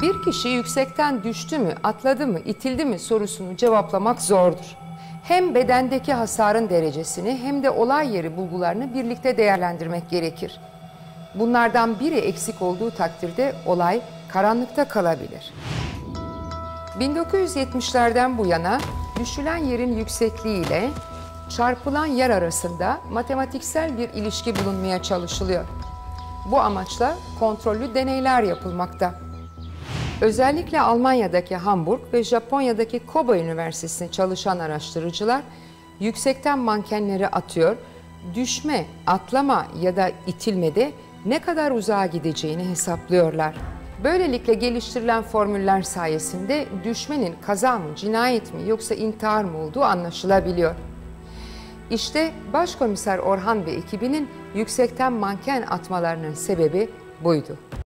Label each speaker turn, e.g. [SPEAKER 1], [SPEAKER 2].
[SPEAKER 1] Bir kişi yüksekten düştü mü, atladı mı, itildi mi sorusunu cevaplamak zordur. Hem bedendeki hasarın derecesini hem de olay yeri bulgularını birlikte değerlendirmek gerekir. Bunlardan biri eksik olduğu takdirde olay karanlıkta kalabilir. 1970'lerden bu yana düşülen yerin yüksekliği ile çarpılan yer arasında matematiksel bir ilişki bulunmaya çalışılıyor. Bu amaçla kontrollü deneyler yapılmakta. Özellikle Almanya'daki Hamburg ve Japonya'daki Kobe Üniversitesi'nde çalışan araştırıcılar yüksekten mankenleri atıyor, düşme, atlama ya da itilmede ne kadar uzağa gideceğini hesaplıyorlar. Böylelikle geliştirilen formüller sayesinde düşmenin kaza mı, cinayet mi yoksa intihar mı olduğu anlaşılabiliyor. İşte Başkomiser Orhan ve ekibinin yüksekten manken atmalarının sebebi buydu.